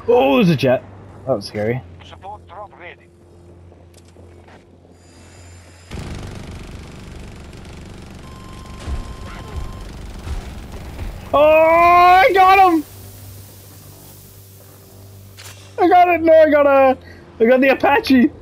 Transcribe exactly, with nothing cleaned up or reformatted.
Oh, there's a jet. That was scary. Support drop ready. Oh, I got him! I got it. No, I got a. I got the Apache.